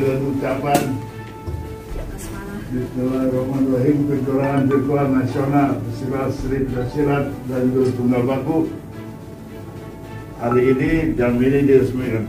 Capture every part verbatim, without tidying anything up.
dengan ucapan Bismillahirrahmanirrahim, kejuaraan virtual nasional pesilat Sri Pencaksilat dan Judo Tunggal Baku hari ini jam ini diresmikan.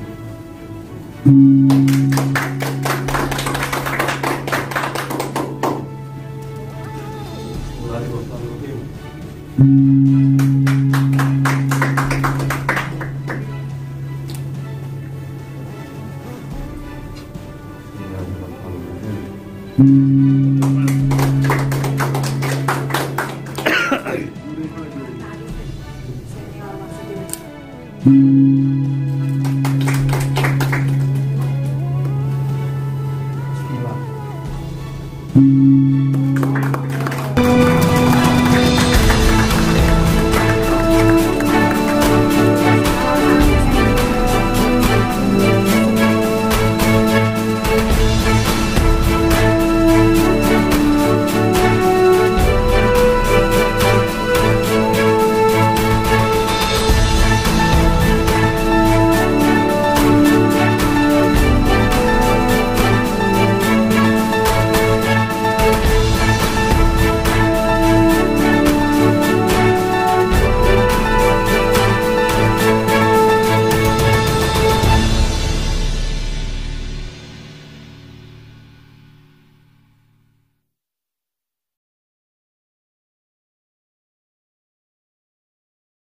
Thank you.